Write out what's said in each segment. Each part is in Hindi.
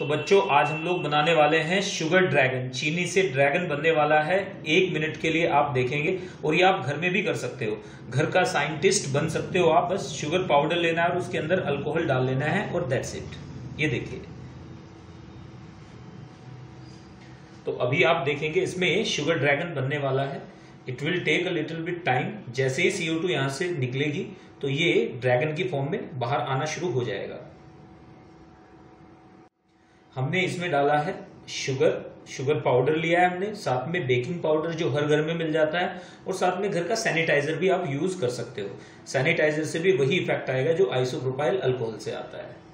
तो बच्चों आज हम लोग बनाने वाले हैं शुगर ड्रैगन। चीनी से ड्रैगन बनने वाला है। 1 मिनट के लिए आप देखेंगे और ये आप घर में भी कर सकते हो। घर का साइंटिस्ट बन सकते हो आप। बस शुगर पाउडर लेना है और उसके अंदर अल्कोहल डाल लेना है और दैट्स इट। ये देखिए, तो अभी आप देखेंगे इसमें शुगर ड्रैगन बनने वाला है। It will take a little bit time. जैसे ही CO2 यहां से निकलेगी तो ये ड्रैगन की फॉर्म में बाहर आना शुरू हो जाएगा। हमने इसमें डाला है शुगर पाउडर लिया है हमने, साथ में बेकिंग पाउडर जो हर घर में मिल जाता है, और साथ में घर का सैनिटाइजर भी आप यूज कर सकते हो। सैनिटाइजर से भी वही इफेक्ट आएगा जो आइसोप्रोपाइल अल्कोहल से आता है।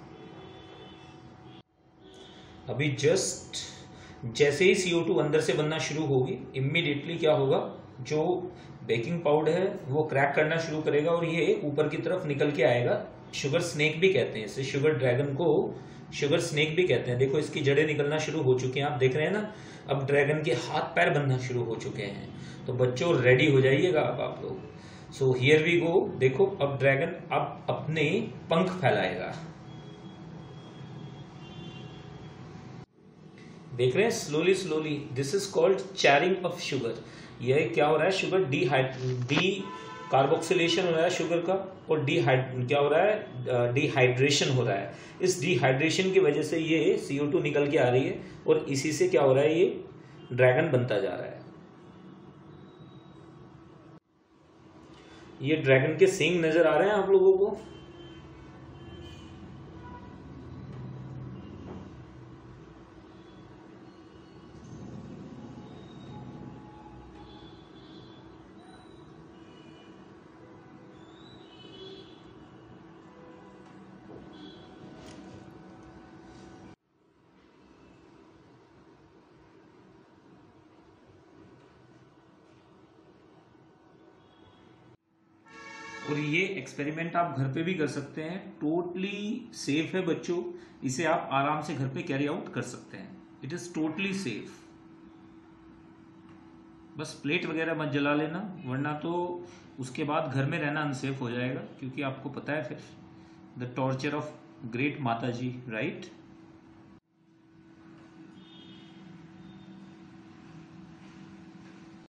अभी जस्ट जैसे ही CO2 अंदर से बनना शुरू होगी, इमीडिएटली क्या होगा, जो बेकिंग पाउडर है वो क्रैक करना शुरू करेगा और ये ऊपर की तरफ निकल के आएगा। शुगर स्नेक भी कहते हैं इसे, शुगर ड्रैगन को शुगर स्नेक भी कहते हैं। देखो इसकी जड़ें निकलना शुरू हो चुकी हैं, आप देख रहे हैं ना। अब ड्रैगन के हाथ पैर बनना शुरू हो चुके हैं। तो बच्चों रेडी हो जाइएगा अब आप लोग। So here we go. देखो अब ड्रैगन अब अपने पंख फैलाएगा। देख रहे हैं slowly slowly. This is called charring of sugar. यह क्या हो रहा है, शुगर डी कार्बोक्सिलेशन हो रहा है शुगर का, और क्या हो रहा है, डिहाइड्रेशन हो रहा है। इस डिहाइड्रेशन की वजह से ये CO2 निकल के आ रही है और इसी से क्या हो रहा है, ये ड्रैगन बनता जा रहा है। ये ड्रैगन के सींग नजर आ रहे हैं आप लोगों को। और ये एक्सपेरिमेंट आप घर पे भी कर सकते हैं। टोटली सेफ है बच्चों। इसे आप आराम से घर पे कैरी आउट कर सकते हैं। It is totally safe. बस प्लेट वगैरह मत जला लेना, वरना तो उसके बाद घर में रहना अनसेफ हो जाएगा, क्योंकि आपको पता है फिर द टॉर्चर ऑफ ग्रेट माता जी, राइट।